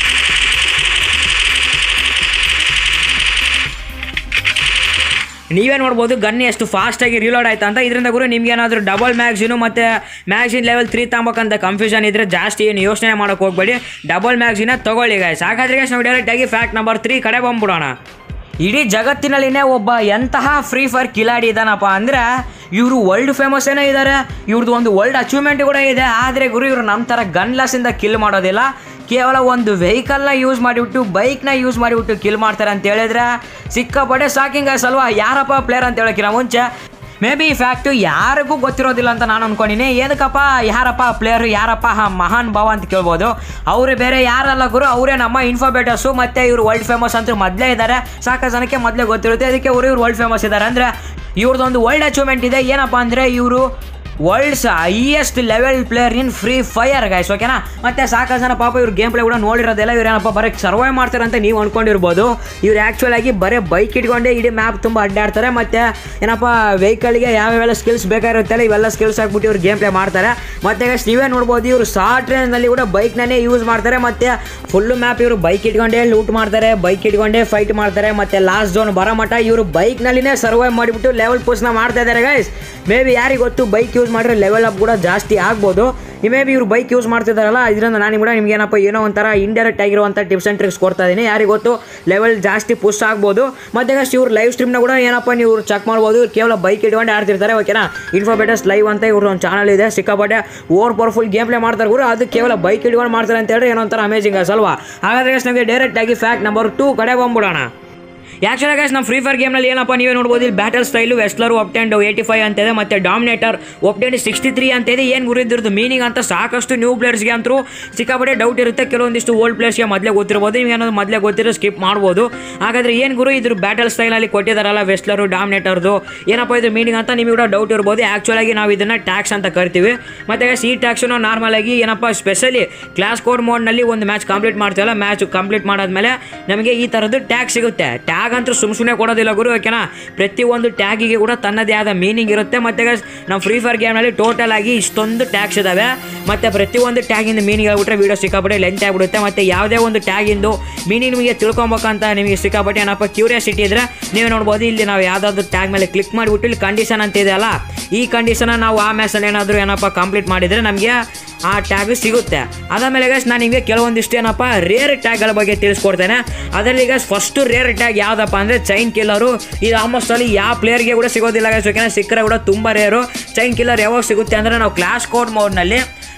ಗನ್ ಎಷ್ಟು ಫಾಸ್ಟಾಗಿ ರೀಲೋಡ್ ಆಯ್ತು ಅಂತ. ಇದರಿಂದ ಗುರು ನಿಮ್ಗೆ ಏನಾದರೂ ಡಬಲ್ ಮ್ಯಾಗ್ಝಿನು ಮತ್ತು ಮ್ಯಾಗ್ಝಿನ್ ಲೆವೆಲ್ 3 ತಗೋಬೇಕಂತ ಕನ್ಫ್ಯೂಷನ್ ಇದ್ದರೆ ಜಾಸ್ತಿ ಏನು ಯೋಚನೆ ಮಾಡೋಕೆ ಹೋಗಬೇಡಿ, ಡಬಲ್ ಮ್ಯಾಗ್ಝಿನ ತೊಗೊಳ್ಳಿ ಗೈಸ್. ಹಾಗಾದ್ರೆ ಗೈಸ್ ನಾವು ಡೈರೆಕ್ಟಾಗಿ ಫ್ಯಾಕ್ಟ್ ನಂಬರ್ 3 ಕಡೆ ಬಂದ್ಬಿಡೋಣ. ಇಡೀ ಜಗತ್ತಿನಲ್ಲಿನೇ ಒಬ್ಬ ಎಂತಹ ಫ್ರೀ ಫೈರ್ ಕಿಲಾಡಿ ಇದ್ದಾನಪ್ಪ ಅಂದರೆ ಇವರು ವರ್ಲ್ಡ್ ಫೇಮಸ್ ಏನೋ ಇದ್ದಾರೆ. ಇವ್ರದ್ದು ಒಂದು ವರ್ಲ್ಡ್ ಅಚೀವ್ಮೆಂಟ್ ಕೂಡ ಇದೆ. ಆದರೆ ಗುರು ಇವರು ನಮ್ಮ ಥರ ಗನ್ಲಾಸಿಂದ ಕಿಲ್ ಮಾಡೋದಿಲ್ಲ. ಕೇವಲ ಒಂದು ವೆಹಿಕಲ್ನ ಯೂಸ್ ಮಾಡಿಬಿಟ್ಟು ಬೈಕ್ನ ಯೂಸ್ ಮಾಡಿಬಿಟ್ಟು ಕಿಲ್ ಮಾಡ್ತಾರೆ ಅಂತ ಹೇಳಿದ್ರೆ ಸಿಕ್ಕಾಪಟ್ಟೆ ಶಾಕಿಂಗ್ ಗೈಸ್ ಅಲ್ವಾ. ಯಾರಪ್ಪ ಪ್ಲೇಯರ್ ಅಂತ ಹೇಳೋಕ್ಕಿಂತ ಮುಂಚೆ ಮೇ ಬಿ ಈ ಫ್ಯಾಕ್ಟು ಯಾರಿಗೂ ಗೊತ್ತಿರೋದಿಲ್ಲ ಅಂತ ನಾನು ಅಂದ್ಕೊಂಡಿನಿ. ಏನಕ್ಕಪ್ಪ ಯಾರಪ್ಪ ಪ್ಲೇಯರು, ಯಾರಪ್ಪ ಮಹಾನ್ ಭಾವ ಅಂತ ಕೇಳ್ಬೋದು. ಅವರು ಬೇರೆ ಯಾರಲ್ಲ ಗುರು, ಅವರೇ ನಮ್ಮ ಇನ್ಫೋಬೇಟರ್ಸು. ಮತ್ತು ಇವರು ವರ್ಲ್ಡ್ ಫೇಮಸ್ ಅಂತ ಮೊದಲೇ ಇದ್ದಾರೆ. ಸಾಕಷ್ಟು ಜನಕ್ಕೆ ಮೊದಲೇ ಗೊತ್ತಿರುತ್ತೆ. ಅದಕ್ಕೆ ಇವರು ವರ್ಲ್ಡ್ ಫೇಮಸ್ ಇದ್ದಾರೆ. ಅಂದರೆ ಇವ್ರದ್ದೊಂದು ವರ್ಲ್ಡ್ ಅಚೀವ್ಮೆಂಟ್ ಇದೆ. ಏನಪ್ಪ ಅಂದರೆ ಇವರು world's highest level player in Free Fire guys ಓಕೆನಾ. ಮತ್ತು ಸಾಕಷ್ಟು ಜನ ಪಾಪ ಇವ್ರು ಗೇಮ್ ಪ್ಲೇ ಕೂಡ ನೋಡಿರೋದಿಲ್ಲ. ಇವ್ರು ಏನಪ್ಪ ಬರೀ ಸರ್ವೈವ್ ಮಾಡ್ತಾರೆ ಅಂತ ನೀವು ಅಂದ್ಕೊಂಡಿರ್ಬೋದು. ಇವ್ರು ಆ್ಯಕ್ಚುಲಾಗಿ ಬರೀ ಬೈಕ್ ಇಟ್ಕೊಂಡೆ ಇಡೀ ಮ್ಯಾಪ್ ತುಂಬ ಅಡ್ಡಾಡ್ತಾರೆ. ಮತ್ತು ಏನಪ್ಪ ವೆಹಿಕಲ್ಗೆ ಯಾವ್ಯಾವೆಲ್ಲ ಸ್ಕಿಲ್ಸ್ ಬೇಕಾಗಿರುತ್ತಲ್ಲ ಇವೆಲ್ಲ ಸ್ಕಿಲ್ಸ್ ಹಾಕ್ಬಿಟ್ಟು ಇವ್ರು ಗೇಮ್ ಪ್ಲೇ ಮಾಡ್ತಾರೆ. ಮತ್ತು ಗೈಸ್ ನೀವೇ ನೋಡ್ಬೋದು ಇವರು ಶಾರ್ಟ್ ರೇಂಜ್ನಲ್ಲಿ ಕೂಡ ಬೈಕ್ನೇ ಯೂಸ್ ಮಾಡ್ತಾರೆ. ಮತ್ತು ಫುಲ್ಲು ಮ್ಯಾಪ್ ಇವರು ಬೈಕ್ ಇಟ್ಕೊಂಡೇ ಲೂಟ್ ಮಾಡ್ತಾರೆ, ಬೈಕ್ ಇಟ್ಕೊಂಡೇ ಫೈಟ್ ಮಾಡ್ತಾರೆ. ಮತ್ತು ಲಾಸ್ಟ್ ಝೋನ್ ಬರೋ ಮಟ್ಟ ಇವರು ಬೈಕ್ನಲ್ಲಿನೇ ಸರ್ವೈವ್ ಮಾಡಿಬಿಟ್ಟು ಲೆವೆಲ್ ಪುಷ್ನ ಮಾಡ್ತಾ ಇದ್ದಾರೆ ಗೈಸ್. ಮೇ ಬಿ ಯಾರಿಗೆ ಗೊತ್ತು ಬೈಕ್ ಯೂಸ್ ಮಾಡಿದ್ರೆ ಲೆವೆಲ್ ಅಪ್ ಕೂಡ ಜಾಸ್ತಿ ಆಗ್ಬೋದು. ಮೇ ಬಿ ಇವರು ಬೈಕ್ ಯೂಸ್ ಮಾಡ್ತಿದ್ದಾರಲ್ಲ ಇದರಿಂದ ನಾನು ಕೂಡ ನಿಮ್ಗೆ ಏನಪ್ಪ ಏನೋ ಒಂಥರ ಇಂಡೈರೆಕ್ಟ್ ಆಗಿರುವಂಥ ಟಿಪ್ಸ್ ಆ್ಯಂಡ್ ಟ್ರಿಕ್ಸ್ ಕೊಡ್ತಾ ಇದ್ದೀನಿ. ಯಾರಿಗೆ ಗೊತ್ತು ಲೆವೆಲ್ ಜಾಸ್ತಿ ಪುಷ್ ಆಗ್ಬೋದು. ಮತ್ತು ಗೈಸ್ ಇವ್ರು ಲೈವ್ ಸ್ಟ್ರೀಮ್ನ ಕೂಡ ಏನಪ್ಪ ನೀವು ಚೆಕ್ ಮಾಡ್ಬೋದು. ಇವ್ರು ಕೇವಲ ಬೈಕ್ ಇಟ್ಕೊಂಡು ಆಡ್ತಿರ್ತಾರೆ ಓಕೆನಾ. ಇನ್ಫೋಬೇಟರ್ಸ್ ಲೈವ್ ಅಂತ ಇವ್ರ ಒಂದು ಚಾನಲ್ ಇದೆ. ಸಿಕ್ಕಾಪಟ್ಟೆ ಓವರ್ ಪವರ್ಫುಲ್ ಗೇಮ್ ಪ್ಲೇ ಮಾಡ್ತಾರೆ ಗುರು. ಅದು ಕೇವಲ ಬೈಕ್ ಇಟ್ಕೊಂಡು ಮಾಡ್ತಾರೆ ಅಂತ ಹೇಳಿ ಏನೋ ಒಂಥರ ಅಮೇಜಿಂಗ್ ಅಲ್ವಾ. ಹಾಗಾದ್ರೆ ನಮಗೆ ಡೈರೆಕ್ಟಾಗಿ ಫ್ಯಾಕ್ಟ್ ನಂಬರ್ 2 ಕಡೆ ಬಂದ್ಬಿಡೋಣ. ಆ್ಯಕ್ಚುಲಾಗಿ ಗೈಸ್ ನಮ್ಮ ಫ್ರೀ ಫೈರ್ ಗೇಮ್ನಲ್ಲಿ ಏನಪ್ಪ ನೀವೇ ನೋಡ್ಬೋದು. ಇಲ್ಲಿ ಬ್ಯಾಟಲ್ ಸ್ಟೈಲು ವೆಸ್ಲರು ಅಪ್ಟೆಂಡ್ 85 ಅಂತ ಇದೆ. ಮತ್ತು ಡಾಮಿನೇಟರ್ ಅಪ್ಟೆಂಡ್ 63 ಅಂತ ಇದೆ. ಏನು ಗುರಿದ್ರದ್ದು ಮೀನಿಂಗ್ ಅಂತ ಸಾಕಷ್ಟು ನ್ಯೂ ಪ್ಲೇಯರ್ಸ್ಗೆ ಅಂತೂ ಸಿಕ್ಕಾಪಟ್ಟೆ ಡೌಟ್ ಇರುತ್ತೆ. ಕೆಲವೊಂದಿಷ್ಟು ಓಲ್ಡ್ ಪ್ಲೇಯರ್ಸ್ಗೆ ಮೊದಲೇ ಗೊತ್ತಿರ್ಬೋದು. ನೀವು ಏನಾದ್ರು ಮೊದಲೇ ಗೊತ್ತಿರೋ ಸ್ಕಿಪ್ ಮಾಡ್ಬೋದು. ಹಾಗಾದರೆ ಏನು ಗುರು ಇದ್ರ ಬ್ಯಾಟಲ್ ಸ್ಟೈಲಲ್ಲಿ ಕೊಟ್ಟಿದ್ದಾರಲ್ಲ ವೆಸ್ಲರು ಡಾಮಿನೇಟರ್ದು ಏನಪ್ಪ ಇದ್ರ ಮೀನಿಂಗ್ ಅಂತ ನಿಮಗೆ ಕೂಡ ಡೌಟ್ ಇರ್ಬೋದು. ಆ್ಯಕ್ಚುಲಾಗಿ ನಾವು ಇದನ್ನು ಟ್ಯಾಕ್ಸ್ ಅಂತ ಕರಿತೀವಿ. ಮತ್ತು ಗೈಸ್ ಈ ಟ್ಯಾಕ್ಸನ್ನು ನಾರ್ಮಲಾಗಿ ಏನಪ್ಪ ಸ್ಪೆಷಲಿ ಕ್ಲಾಸ್ ಕೋಡ್ ಮೋಡ್ನಲ್ಲಿ ಒಂದು ಮ್ಯಾಚ್ ಕಂಪ್ಲೀಟ್ ಮಾಡ್ತೀವಲ್ಲ, ಮ್ಯಾಚ್ ಕಂಪ್ಲೀಟ್ ಮಾಡಾದ್ಮೇಲೆ ನಮಗೆ ಈ ಥರದ್ದು ಟ್ಯಾಗ್ ಸಿಗುತ್ತೆ. ಟ್ಯಾಗ್ ಅಂತೂ ಸುಮ್ಮನೆ ಕೊಡೋದಿಲ್ಲ ಗುರು ಓಕೆನಾ. ಪ್ರತಿಯೊಂದು ಟ್ಯಾಗಿಗೆ ಕೂಡ ತನ್ನದೇ ಆದ ಮೀನಿಂಗ್ ಇರುತ್ತೆ. ಮತ್ತು ನಮ್ಮ ಫ್ರೀ ಫೈರ್ ಗೇಮ್ನಲ್ಲಿ ಟೋಟಲ್ ಆಗಿ ಇಷ್ಟೊಂದು ಟ್ಯಾಗ್ಸ್ ಇದ್ದಾವೆ. ಮತ್ತು ಪ್ರತಿಯೊಂದು ಟ್ಯಾಗಿಂದ ಮೀನಿಂಗ್ ಹೇಳ್ಬಿಟ್ರೆ ವೀಡಿಯೋ ಸಿಕ್ಕಾಪಟ್ಟೆ ಲೆಂತ್ ಆಗಿಬಿಡುತ್ತೆ. ಮತ್ತು ಯಾವುದೇ ಒಂದು ಟ್ಯಾಗಿಂದು ಮೀನಿಂಗ್ ನಿಮಗೆ ತಿಳ್ಕೊಬೇಕಂತ ನಿಮಗೆ ಸಿಕ್ಕಾಪಟ್ಟೆ ಏನಪ್ಪ ಕ್ಯೂರಿಯಾಸಿಟಿ ಇದ್ದರೆ ನೀವು ನೋಡ್ಬೋದು. ಇಲ್ಲಿ ನಾವು ಯಾವುದಾದ್ರು ಟ್ಯಾಗ್ ಮೇಲೆ ಕ್ಲಿಕ್ ಮಾಡಿಬಿಟ್ಟು ಇಲ್ಲಿ ಕಂಡೀಷನ್ ಅಂತ ಇದೆ ಅಲ್ಲ, ಈ ಕಂಡೀಷನ್ನ ನಾವು ಆ ಮ್ಯಾಚಲ್ಲಿ ಏನಾದರೂ ಏನಪ್ಪ ಕಂಪ್ಲೀಟ್ ಮಾಡಿದರೆ ನಮಗೆ ಆ ಟ್ಯಾಗ್ ಸಿಗುತ್ತೆ. ಅದಾದಮೇಲೆ ಗೈಸ್ ನಾನು ನಿಮಗೆ ಕೆಲವೊಂದಿಷ್ಟು ಏನಪ್ಪ ರೇರ್ ಟ್ಯಾಗ್ಗಳ ಬಗ್ಗೆ ತಿಳಿಸ್ಕೊಡ್ತೇನೆ. ಅದರಲ್ಲಿ ಗೈಸ್ ಫಸ್ಟು ರೇರ್ ಟ್ಯಾಗ್ ಯಾವುದಪ್ಪ ಅಂದರೆ ಚೈನ್ ಕಿಲ್ಲರು. ಇದು ಆಲ್ಮೋಸ್ಟ್ ಅಲ್ಲಿ ಯಾವ ಪ್ಲೇಯರ್ಗೆ ಕೂಡ ಸಿಗೋದಿಲ್ಲ ಗೈಸ್ ಓಕೆನಾ. ಸಿಕ್ಕರೆ ಕೂಡ ತುಂಬ ರೇರು. ಚೈನ್ ಕಿಲ್ಲರ್ ಯಾವಾಗ ಸಿಗುತ್ತೆ ಅಂದರೆ ನಾವು ಕ್ಲಾಸ್ ಕೋಡ್ ಮೋಡ್ನಲ್ಲಿ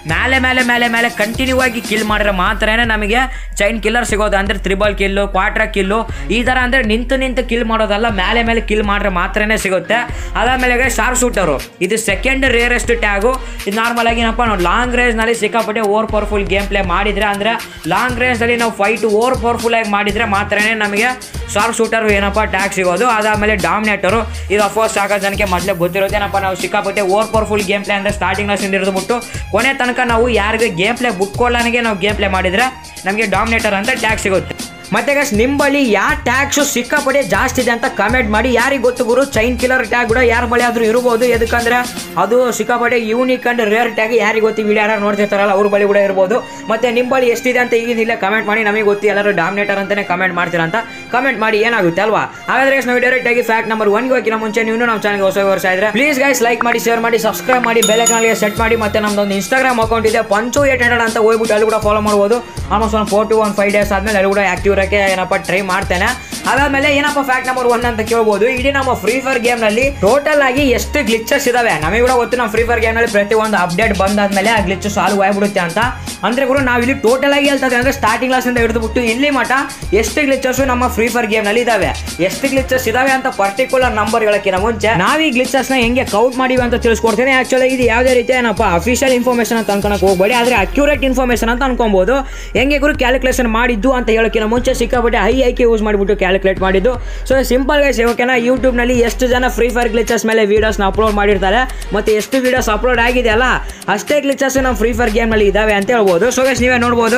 ಮೇಲೆ ಮೇಲೆ ಮೇಲೆ ಮೇಲೆ ಕಂಟಿನ್ಯೂ ಆಗಿ ಕಿಲ್ ಮಾಡಿದ್ರೆ ಮಾತ್ರನೇ ನಮಗೆ ಚೈನ್ ಕಿಲ್ಲರ್ ಸಿಗೋದು. ಅಂದರೆ ತ್ರಿಬಲ್ ಕಿಲ್ಲು, ಕ್ವಾರ್ಟರ್ ಕಿಲ್ಲು ಈ ಥರ ಅಂದರೆ ನಿಂತು ಕಿಲ್ ಮಾಡೋದಲ್ಲ, ಮೇಲೆ ಮೇಲೆ ಕಿಲ್ ಮಾಡಿದ್ರೆ ಮಾತ್ರನೇ ಸಿಗುತ್ತೆ. ಅದಾದಮೇಲೆ ಶಾರ್ಪ್ ಶೂಟರು, ಇದು ಸೆಕೆಂಡ್ ರೇರೆಸ್ಟ್ ಟ್ಯಾಗು. ಇದು ನಾರ್ಮಲ್ ಆಗಿ ಏನಪ್ಪ ನಾವು ಲಾಂಗ್ ರೇಂಜ್ನಲ್ಲಿ ಸಿಕ್ಕಾಪಟ್ಟೆ ಓವರ್ ಪವರ್ಫುಲ್ ಗೇಮ್ ಪ್ಲೇ ಮಾಡಿದರೆ, ಅಂದರೆ ಲಾಂಗ್ ರೇಂಜ್ನಲ್ಲಿ ನಾವು ಫೈಟ್ ಓವರ್ ಪವರ್ಫುಲ್ ಆಗಿ ಮಾಡಿದರೆ ಮಾತ್ರನೇ ನಮಗೆ ಶಾರ್ಪ್ ಶೂಟರು ಏನಪ್ಪ ಟ್ಯಾಗ್ ಸಿಗೋದು. ಅದಾದಮೇಲೆ ಡಾಮಿನೇಟರು, ಇದು ಅಫ್ಕೋರ್ಸ್ ಸಾಕಷ್ಟು ಜನಕ್ಕೆ ಮೊದಲೇ ಗೊತ್ತಿರುತ್ತೆ ಏನಪ್ಪ, ನಾವು ಸಿಕ್ಕಾಪಟ್ಟೆ ಓವರ್ ಪವರ್ಫುಲ್ ಗೇಮ್ ಪ್ಲೇ ಅಂದರೆ ಸ್ಟಾರ್ಟಿಂಗ್ ಲಾಸ್ಟಿಂದ ಹಿಡಿದುಬಿಟ್ಟು ಕೊನೆ ತನಕ ನಾವು ಯಾರಿಗೆ ಗೇಮ್ ಪ್ಲೇ ಬಿಟ್ಕೊಳ್ಳೋನಿಗೆ ನಾವು ಗೇಮ್ ಪ್ಲೇ ಮಾಡಿದರೆ ನಮಗೆ ಡಾಮಿನೇಟರ್ ಅಂತ ಟ್ಯಾಗ್ ಸಿಗುತ್ತೆ. ಮತ್ತೆ ಗೈಸ್ ನಿಮ್ಮ ಬಳಿ ಯಾವ ಟ್ಯಾಗ್ಸು ಸಿಕ್ಕಾಪಟ್ಟೆ ಜಾಸ್ತಿ ಇದೆ ಅಂತ ಕಮೆಂಟ್ ಮಾಡಿ. ಯಾರಿಗೆ ಗೊತ್ತು ಗುರು, ಚೈನ್ ಕಿಲ್ಲರ್ ಟ್ಯಾಗ್ ಕೂಡ ಯಾರ ಬಳಿ ಆದರೂ ಇರ್ಬೋದು, ಯಾಕಂದ್ರೆ ಅದು ಸಿಕ್ಕಾಪಟ್ಟೆ ಯೂನಿಕ್ ಅಂಡ್ ರೇರ್ ಟ್ಯಾಗ್. ಯಾರಿಗೆ ಗೊತ್ತು, ವಿಡಿಯೋ ಯಾರು ನೋಡ್ತಿರ್ತಾರಲ್ಲ ಅವ್ರ ಬಳಿ ಕೂಡ ಇರ್ಬೋದು. ಮತ್ತೆ ನಿಮ್ಮ ಬಳಿ ಎಷ್ಟಿದೆ ಅಂತ ಈಗಿನಿಲ್ಲ ಕಮೆಂಟ್ ಮಾಡಿ, ನಮಗೆ ಗೊತ್ತು ಎಲ್ಲರೂ ಡಾಮಿನೇಟರ್ ಅಂತಾನೆ ಕಮೆಂಟ್ ಮಾಡ್ತೀರಾ ಅಂತ ಕಮೆಂಟ್ ಮಾಡಿ, ಏನಾಗುತ್ತೆ ಅಲ್ವಾ. ಹಾಗಾದ್ರೆ ನಾವು ಡೈರೆಕ್ಟ್ ಆಗಿ ಫ್ಯಾಕ್ಟ್ ನಂಬರ್ 1 ಹೋಗಿನ ಮುಂಚೆ ನೀವು ನಮ್ಮ ಚಾನಲ್ಗೆ ಹೊಸ ವರ್ಷ ಇದ್ರೆ ಪ್ಲೀಸ್ ಗೈಸ್ ಲೈಕ್ ಮಾಡಿ, ಶೇರ್ ಮಾಡಿ, ಸಬ್ಸ್ಕ್ರೈಬ್ ಮಾಡಿ, ಬೆಲ್ ಐಕಾನ್ಗೆ ಸೆಟ್ ಮಾಡಿ. ಮತ್ತೆ ನಮ್ದೊಂದು ಇನ್ಸ್ಟಾಗ್ರಾಮ್ ಅಕೌಂಟ್ ಇದೆ ಪಂಚು 800 ಅಂತ ಹೋಗ್ಬಿಟ್ಟು ಅಲ್ಲಿ ಕೂಡ ಫಾಲೋ ಮಾಡ್ಬೋದು. ಆಲ್ಮೋಸ್ಟ್ ಒಂದು 4 to 5 days ಆದ್ಮೇಲೆ ಅಲ್ಲಿ ಕೂಡ ಆಕ್ಟಿವ್ ಇರೋಕ್ಕೆ ಏನಪ್ಪ ಟ್ರೈ ಮಾಡ್ತೇನೆ. ಅದಾದ್ಮೇಲೆ ಏನಪ್ಪ ಫ್ಯಾಕ್ಟ್ ನಂಬರ್ 1 ಅಂತ ಕೇಳ್ಬೋದು. ಇಡೀ ನಮ್ಮ ಫ್ರೀ ಫೈರ್ ಗೇಮ್ ನಲ್ಲಿ ಟೋಟಲ್ ಆಗಿ ಎಷ್ಟು ಗ್ಲಿಚಸ್ ಇದಾವೆ ನಮಗೆ ಕೂಡ ಗೊತ್ತು. ನಮ್ಮ ಫ್ರೀ ಫೈರ್ ಗೇಮ್ ನಲ್ಲಿ ಪ್ರತಿ ಒಂದು ಅಪ್ಡೇಟ್ ಬಂದಾದ್ಮೇಲೆ ಆ ಗ್ಲಿಚ್ ಸಾಲ್ವ್ ಆಗ್ಬಿಡುತ್ತೆ ಅಂತ. ಅಂದ್ರೆ ಕೂಡ ನಾವು ಇಲ್ಲಿ ಟೋಟಲ್ ಆಗಿ ಹೇಳ್ತದೆ ಅಂದ್ರೆ ಸ್ಟಾರ್ಟಿಂಗ್ ಕ್ಲಾಸ್ ಇಂದ ಹಿಡಿದುಬಿಟ್ಟು ಇಲ್ಲಿ ಮಟ ಎಷ್ಟು ಗ್ಲಿಚಸ್ ನಮ್ಮ ಫ್ರೀ ಫೈರ್ ಗೇಮ್ ನಲ್ಲಿ ಇದಾವೆ, ಎಷ್ಟು ಗ್ಲಿಚಸ್ ಇದಾವೆ ಅಂತ ಪರ್ಟಿಕ್ಯುಲರ್ ನಂಬರ್ ಹೇಳಕ್ಕಿಂತ ಮುಂಚೆ ನಾವು ಈ ಗ್ಲಿಚಸ್ ನ ಹೆಂಗೆ ಕೌಂಟ್ ಮಾಡಿವಿ ಅಂತ ತಿಳಿಸ್ಕೊಡ್ತೇನೆ. ಆಕ್ಚುಲಿ ಇದು ಯಾವುದೇ ರೀತಿ ಏನಪ್ಪ ಅಫಿಷಿಯಲ್ ಇನ್ಫಾರ್ಮೇಶನ್ ಅಂತ ಅನ್ಕೊಳಕ್ ಹೋಗ್ಬೇಡಿ, ಆದ್ರೆ ಅಕ್ಯುರೇಟ್ ಇನ್ಫಾರ್ಮೇಶನ್ ಅಂತ ಅನ್ಕೊಬಹುದು. ಹೆಂಗೆ ಗುರು ಕ್ಯಾಲ್ಕುಲೇಷನ್ ಮಾಡಿದ್ದು ಅಂತ ಹೇಳಕ್ಕಿಂತ ಮುಂಚೆ ಸಿಕ್ಕಾಪಟ್ಟೆ ಹೈ ಐಕೆ ಯೂಸ್ ಮಾಡಿಬಿಟ್ಟು ಕ್ಯಾಲ್ಕುಲೇಟ್ ಮಾಡಿದ್ದು. ಸೊ ಸಿಂಪಲ್ ಗೈಸ್, ಓಕೆನಾ, ಯೂಟ್ಯೂಬ್ ನಲ್ಲಿ ಎಷ್ಟು ಜನ ಫ್ರೀ ಫೈರ್ ಗ್ಲಿಚಸ್ ಮೇಲೆ ವಿಡಿಯೋಸ್ ಅಪ್ಲೋಡ್ ಮಾಡಿರ್ತಾರೆ ಮತ್ತೆ ಎಷ್ಟು ವಿಡಿಯೋಸ್ ಅಪ್ಲೋಡ್ ಆಗಿದೆ ಅಲ್ಲ ಅಷ್ಟೇ ಗ್ಲಿಚಸ್ ನಮ್ಮ ಫ್ರೀ ಫೈರ್ ಗೇಮ್ ನಲ್ಲಿ ಇದಾವೆ ಅಂತ ಹೇಳ್ಬೋದು. ಸೊ ಗೈಸ್ ನೀವೇ ನೋಡ್ಬೋದು.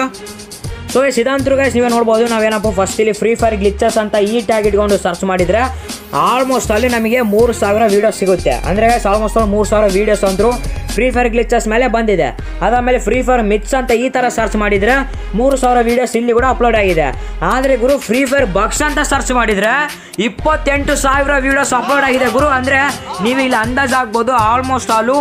ಸೊ ಸಿದ್ಧಾಂತರು ಗೈಸ್ ನೀವೇ ನೋಡ್ಬೋದು. ನಾವೇನಪ್ಪ ಫಸ್ಟ್ ಇಲ್ಲಿ ಫ್ರೀ ಫೈರ್ ಗ್ಲಿಚಸ್ ಅಂತ ಈ ಟ್ಯಾಗ್ ಇಟ್ಕೊಂಡು ಸರ್ಚ್ ಮಾಡಿದ್ರೆ ಆಲ್ಮೋಸ್ಟ್ ಅಲ್ಲಿ ನಮಗೆ 3000 ವೀಡಿಯೋಸ್ ಸಿಗುತ್ತೆ. ಅಂದರೆ ಆಲ್ಮೋಸ್ಟ್ 3000 ವೀಡಿಯೋಸ್ ಅಂದರು ಫ್ರೀ ಫೈರ್ ಗ್ಲಿಚಸ್ ಮೇಲೆ ಬಂದಿದೆ. ಅದಾದಮೇಲೆ ಫ್ರೀ ಫೈರ್ ಮಿಕ್ಸ್ ಅಂತ ಈ ಥರ ಸರ್ಚ್ ಮಾಡಿದರೆ 3000 ವೀಡಿಯೋಸ್ ಇಲ್ಲಿ ಕೂಡ ಅಪ್ಲೋಡ್ ಆಗಿದೆ. ಆದರೆ ಗುರು ಫ್ರೀ ಫೈರ್ ಬಗ್ಸ್ ಅಂತ ಸರ್ಚ್ ಮಾಡಿದರೆ 28,000 ವೀಡಿಯೋಸ್ ಅಪ್ಲೋಡ್ ಆಗಿದೆ ಗುರು. ಅಂದರೆ ನೀವು ಇಲ್ಲಿ ಅಂದಾಜು ಆಗ್ಬೋದು almost all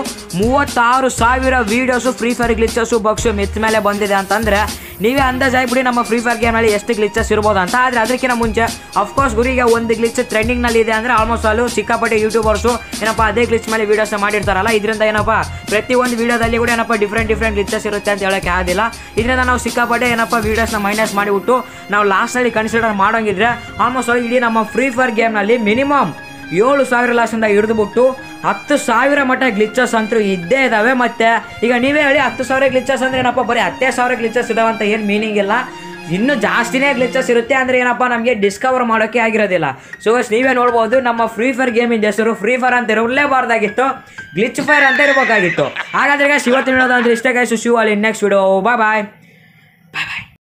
36,000 videos Free Fire glitches bugs mix ಮೇಲೆ ಬಂದಿದೆ ಅಂತಂದರೆ ನೀವೇ ಅಂದಾಜು ಆಗಿಬಿಡಿ ನಮ್ಮ ಫ್ರೀ ಫೈರ್ ಗೇಮಲ್ಲಿ ಎಷ್ಟು ಗ್ಲಿಚಸ್ ಇರ್ಬೋದು ಅಂತ. ಆದರೆ ಅದಕ್ಕಿಂತ ಮುಂಚೆ ಅಫ್ಕೋರ್ಸ್ ಗುರಿಗೆ ಒಂದು ಗ್ಲಿಚ್ ಟ್ರೆಂಡಿಂಗ್ನಲ್ಲಿ ಇದೆ ಅಂದರೆ ಆಲ್ಮೋಸ್ಟ್ ಆಲು ಸಿಕ್ಕಾಪಟ್ಟೆ ಯೂಟ್ಯೂಬರ್ಸು ಏನಪ್ಪ ಅದೇ ಗ್ಲಿಚ್ ಮೇಲೆ ವೀಡಿಯೋಸ್ನ ಮಾಡಿರ್ತಾರಲ್ಲ. ಇದರಿಂದ ಏನಪ್ಪ ಪ್ರತಿಯೊಂದು ವೀಡಿಯೋದಲ್ಲಿ ಕೂಡ ಏನಪ್ಪ ಡಿಫ್ರೆಂಟ್ ಗ್ಲಿಚಸ್ ಇರುತ್ತೆ ಅಂತ ಹೇಳೋಕ್ಕೆ ಆಗೋದಿಲ್ಲ. ಇದರಿಂದ ನಾವು ಸಿಕ್ಕಾಪಟ್ಟೆ ಏನಪ್ಪ ವೀಡಿಯೋಸ್ನ ಮೈನಸ್ ಮಾಡಿಬಿಟ್ಟು ನಾವು ಲಾಸ್ಟ್ನಲ್ಲಿ ಕನ್ಸಿಡರ್ ಮಾಡೋಂಗಿದ್ರೆ ಆಲ್ಮೋಸ್ಟ್ ಆಲ್ ಇಡೀ ನಮ್ಮ ಫ್ರೀ ಫೈರ್ ಗೇಮ್ನಲ್ಲಿ ಮಿನಿಮಮ್ 7,000 ಲಾಸ್ಟಿಂದ ಹಿಡಿದುಬಿಟ್ಟು 10,000 ಮಟ್ಟ ಗ್ಲಿಚಸ್ ಅಂತೂ ಇದ್ದೇ ಇದ್ದಾವೆ. ಮತ್ತು ಈಗ ನೀವೇ ಹೇಳಿ 10,000 ಗ್ಲಿಚಸ್ ಅಂದರೆ ಏನಪ್ಪ ಬರೀ 10,000 ಗ್ಲಿಚಸ್ ಇದಾವೆ ಅಂತ ಏನು ಮೀನಿಂಗ್ ಇಲ್ಲ, ಇನ್ನೂ ಜಾಸ್ತಿನೇ ಗ್ಲಿಚಸ್ ಇರುತ್ತೆ. ಅಂದರೆ ಏನಪ್ಪ ನಮಗೆ ಡಿಸ್ಕವರ್ ಮಾಡೋಕ್ಕೆ ಆಗಿರೋದಿಲ್ಲ. ಸೊ ನೀವೇ ನೋಡ್ಬೋದು ನಮ್ಮ ಫ್ರೀ ಫೈರ್ ಗೇಮಿಂದ ಹೆಸರು ಫ್ರೀ ಫೈರ್ ಅಂತ ಇರಲೇಬಾರ್ದಾಗಿತ್ತು, ಗ್ಲಿಚ್ ಫೈರ್ ಅಂತ ಇರಬೇಕಾಗಿತ್ತು. ಹಾಗಾದ್ರೆ ಇವತ್ತಿನ ವಿಡಿಯೋದಂದ್ರೆ ಇಷ್ಟ ಗೈಸ್. ಶಿವ ಅಲ್ಲಿ ನೆಕ್ಸ್ಟ್ ವಿಡಿಯೋ, ಬಾಯ್.